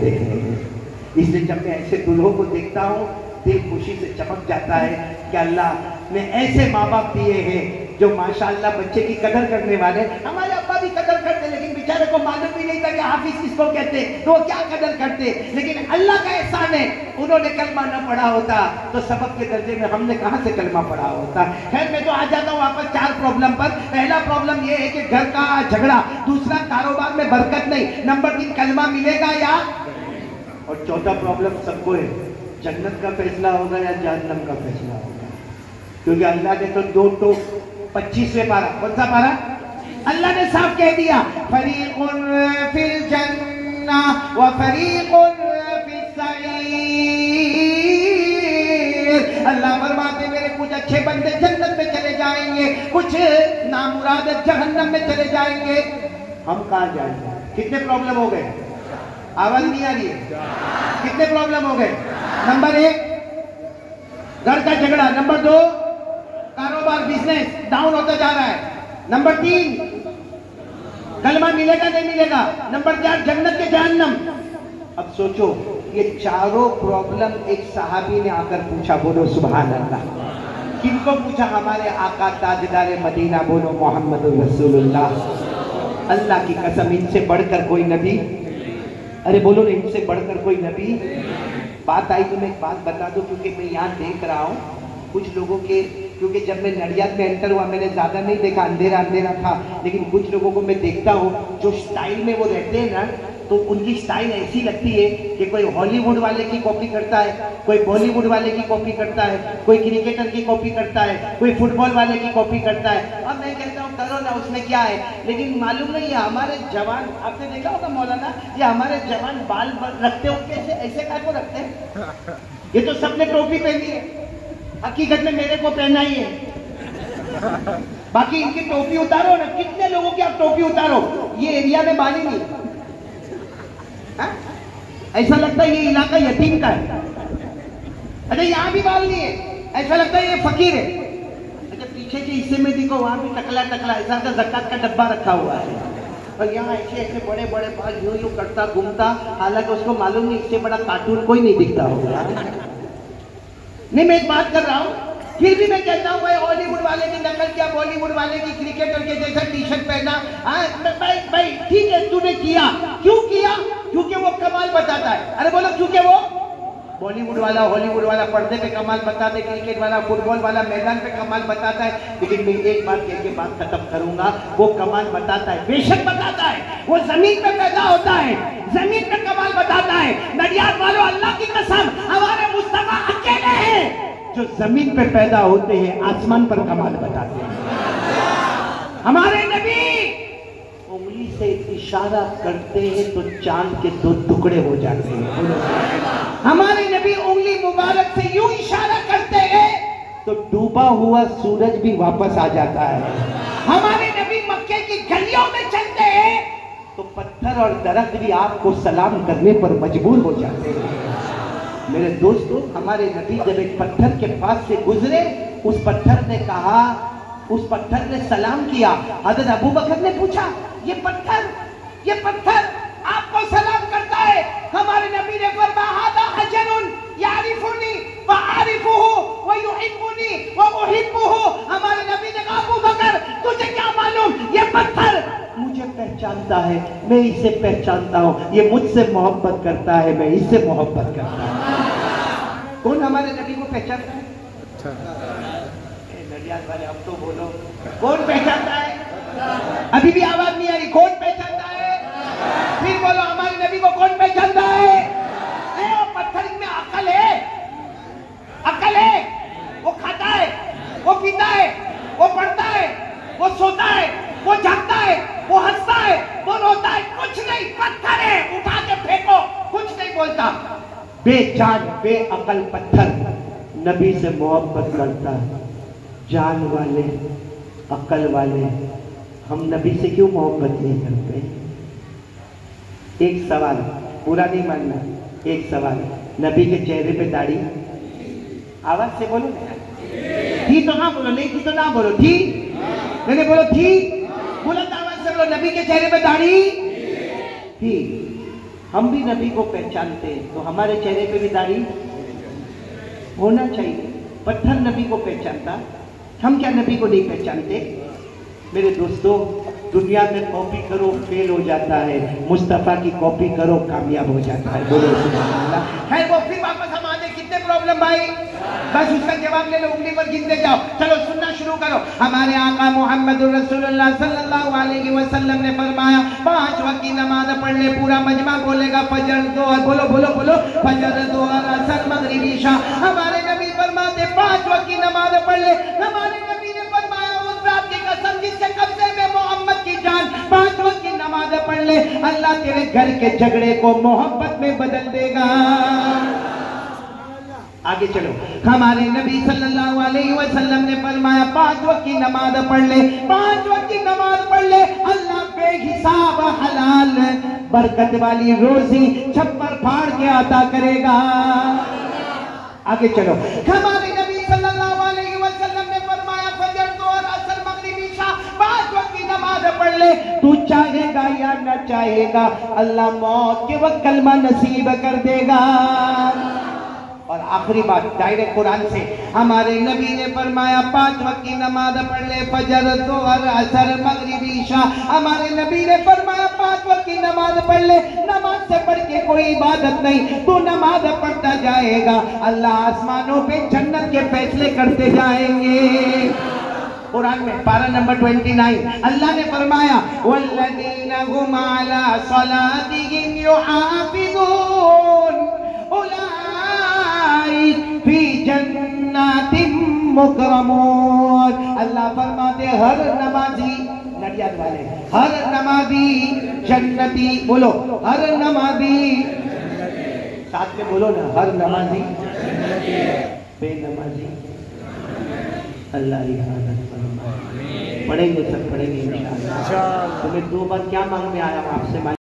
देखने हैं। इसलिए जब मैं ऐसे दूल्हों को देखता हूँ दिल खुशी से चमक जाता है कि अल्लाह ने ऐसे माँ बाप दिए हैं जो माशाअल्लाह बच्चे की कदर करने वाले। हमारे अब्बा भी कदर करते लेकिन बेचारे को मालूम भी नहीं था कि हाफिज किसको कहते, तो वो क्या कदर करते। लेकिन अल्लाह का एहसान है, उन्होंने कलमा न पढ़ा होता तो सबक के दर्जे में हमने कहाँ से कलमा पढ़ा होता। खैर मैं तो आ जाता हूँ वापस 4 प्रॉब्लम पर। पहला प्रॉब्लम ये है कि घर का झगड़ा, दूसरा कारोबार में बरकत नहीं, नंबर 3 कलमा मिलेगा या, और चौथा प्रॉब्लम सबको है, जन्नत का फैसला होगा या जहन्नम का फैसला होगा। क्योंकि अल्लाह ने तो 2 25वें पारा, कौन सा पारा, अल्लाह ने साफ कह दिया फरीकुन फिल जन्नह व फरीकुन फिस सईर। अल्लाह फरमाते मेरे कुछ अच्छे बंदे जन्नत में चले जाएंगे, कुछ नामुराद जहन्नम में चले जाएंगे। हम कहाँ जाएंगे? कितने प्रॉब्लम हो गए? आवाज नहीं आ रही है? कितने प्रॉब्लम हो गए? नंबर 1 घर का झगड़ा, नंबर 2 कारोबार बिजनेस डाउन होता जा रहा है, नंबर 3 कलमा मिलेगा नहीं मिलेगा, नंबर 4 जन्नत के जहन्नम। अब सोचो ये चारों प्रॉब्लम एक सहाबी ने आकर पूछा, बोलो सुभान अल्लाह। किनको पूछा? हमारे आका ताजदार मदीना, बोलो मोहम्मद रसूलुल्लाह। अल्लाह की कसम इनसे बढ़कर कोई नबी, अरे बोलो ना, इनसे बढ़कर कोई नबी। बात आई तो मैं एक बात बता दूं, क्योंकि मैं यहाँ देख रहा हूँ कुछ लोगों के, क्योंकि जब मैं नडियाद में एंटर हुआ मैंने ज्यादा नहीं देखा, अंधेरा अंधेरा था, लेकिन कुछ लोगों को मैं देखता हूँ जो स्टाइल में वो रहते हैं ना, तो उनकी स्टाइल ऐसी लगती है कि कोई हॉलीवुड वाले की कॉपी करता है, कोई बॉलीवुड वाले की कॉपी करता है, कोई क्रिकेटर की कॉपी करता है, कोई फुटबॉल वाले की कॉपी करता है। अब मैं कहता हूँ करो ना, उसमें क्या है, लेकिन मालूम नहीं है हमारे जवान, आपने देखा होगा मौलाना, ये हमारे जवान बाल रखते हो कैसे, ऐसे काय को रखते हैं? ये तो सबने टोपी पहनी है, हकीकत में मेरे को पहना ही है, बाकी इनकी टोपी उतारो ना, कितने लोगों की आप टोपी उतारो, ये एरिया में बानी नहीं। हा? ऐसा लगता है ये इलाका यतीम का है। अरे यहाँ भी बाल नहीं है, ऐसा लगता है ये फकीर है। अच्छा पीछे के हिस्से में देखो, वहां भी टकला टकला ऐसा का ज़कात का डब्बा रखा हुआ है, और यहाँ ऐसे ऐसे बड़े बड़े बाल यूं यूं करता घूमता, हालांकि उसको मालूम नहीं इससे बड़ा कार्टून कोई नहीं दिखता होगा। नहीं मैं एक बात कर रहा हूँ, फिर भी मैं कहता हूँ भाई हॉलीवुड वाले की नकल किया, बॉलीवुड वाले की क्रिकेटर के जैसा टी शर्ट पहना, भाई ठीक है तूने किया, क्यों किया? क्योंकि वो कमाल बताता है। अरे बोलो क्योंकि वो बॉलीवुड वाला हॉलीवुड वाला पर्दे पे कमाल बताते, क्रिकेट वाला फुटबॉल वाला मैदान पे कमाल बताता है। लेकिन मैं एक बात कह के बात खत्म करूंगा, वो कमाल बताता है, बेशक बताता है, वो जमीन पे पैदा होता है, जमीन पे कमाल बताता है। नडियाद वालों अल्लाह की कसम, हमारे मुस्तफा अकेले हैं जो जमीन पे पैदा होते हैं, आसमान पर कमाल बताते हैं। हमारे नबी उंगली से इशारा करते हैं तो चांद के 2 टुकड़े हो जाते हैं। हमारे नबी उंगली मुबारक से यूं इशारा करते हैं तो डूबा हुआ सूरज भी वापस आ जाता है। हमारे नबी मक्के की गलियों में चलते हैं तो पत्थर और दरख्त भी आपको सलाम करने पर मजबूर हो जाते हैं। मेरे दोस्तों, हमारे नबी जब एक पत्थर के पास से गुजरे, उस पत्थर ने कहा, उस पत्थर ने सलाम किया। हज़रत अबू बकर ने पूछा, ये पत्थर आपको सलाम करता है? हमारे नबी ने फरमाया, हादा हजरुन यारिफुनी व आरिफुहु व युहिब्बुनी व उहिब्बुहु। हमारे नबी ने कहा, अबू बकर तुझे क्या मालूम, ये पत्थर मुझे पहचानता है, मैं इसे पहचानता हूँ, ये मुझसे मोहब्बत करता है, मैं इससे मोहब्बत करता हूँ। कौन हमारे नबी को पहचानता है? नडियाद वाले अब तो बोलो, कौन पहचानता है? अभी भी आवाज नहीं आ रही, कौन पहचानता है? फिर बोलो, हमारे नबी को कौन पहचानता है? वो पत्थर में अकल है, अकल है, वो खाता है, वो पीता है, वो पढ़ता है, वो सोता है, वो जागता है, वो हंसता है, वो रोता है, कुछ नहीं, पत्थर है, उठा के फेंको, कुछ नहीं बोलता। बेजान बेअकल पत्थर नबी से मोहब्बत करता है। जान वाले अकल वाले हम नबी से क्यों मोहब्बत नहीं करते? एक सवाल, पूरा नहीं मानना, एक सवाल, नबी के चेहरे पे दाढ़ी, आवाज से बोलो, थी तो ना बोलो, नहीं थी तो ना बोलो, थी मैंने बोलो थी, बुलंद आवाज से बोलो, नबी के चेहरे पे दाढ़ी थी। हम भी नबी को पहचानते हैं तो हमारे चेहरे पे भी दाढ़ी होना चाहिए। पत्थर नबी को पहचानता, हम क्या नबी को नहीं पहचानते? मेरे दोस्तों, दुनिया में कॉपी करो फेल हो जाता है, मुस्तफा की कॉपी करो कामयाब हो जाता है। बोलो सुभान अल्लाह। है वो फिर वापस हम आते, कितने प्रॉब्लम भाई, बस उसका जवाब ले लो, उंगली पर गिनते जाओ। चलो सुनना शुरू करो। हमारे आका मोहम्मद रसूलुल्लाह सल्लल्लाहु अलैहि वसल्लम ने फरमाया 5 वक्त की नमाज पढ़ ले। पूरा मजमा बोलेगा फजर दो, बोलो बोलो बोलो, फजर दो और असर मगरिब इशा। हमारे नबी फरमाते 5 वक्त की नमाज पढ़ ले। हमारे नबी ने फरमाया उस रात की कसम जिसके कब्जे में मोहम्मद की जान, 5 वक्त की नमाज पढ़ ले, अल्लाह तेरे घर के झगड़े को मोहब्बत में बदल देगा। आगे चलो। हमारे नबी सल्लल्लाहु अलैहि वसल्लम ने फरमाया 5 वक्त की नमाज पढ़ ले, 5 वक्त की नमाज पढ़ ले, अल्लाह बेहिसाब हलाल बरकत वाली रोजी छप्पर फाड़ के अता करेगा। आगे चलो। हमारे नबी सल्लल्लाहु अलैहि वसल्लम ने फरमाया फजर दो और असर मगरिब इशा 5 वक्त की नमाज पढ़ ले। तू चाहेगा या न चाहेगा, अल्लाह मौत के वक्त कलमा नसीब कर देगा। और आखिरी बात डायरेक्ट कुरान से, हमारे नबी ने फरमाया 5 वक्त की नमाज पढ़ ले, फजर दो और असर मगरिब इशा। हमारे नबी ने फरमाया 5 वक्त की नमाज पढ़ ले। नमाज से बढ़ के कोई इबादत नहीं, तू नमाज पढ़ता जाएगा, अल्लाह आसमानों पे जन्नत के फैसले करते जाएंगे। कुरान में पारा नंबर 29 अल्लाह ने फरमाया वल्लज़ीना हुम अला सलातिहिम युहाफ़िज़ून उलाइक फी जन्नातिम मुकरमून। अल्लाह फरमाते हर नमाजी, नडियाद वाले, हर नमाजी जन्नती, बोलो हर नमाजी, साथ में बोलो ना, हर नमाजी बेनमाजी अल्लाह हिफाजत फरमाए। पढ़ेंगे सब पढ़ेंगे इंशाअल्लाह। तुम्हें 2 बार क्या मांगने आया आपसे?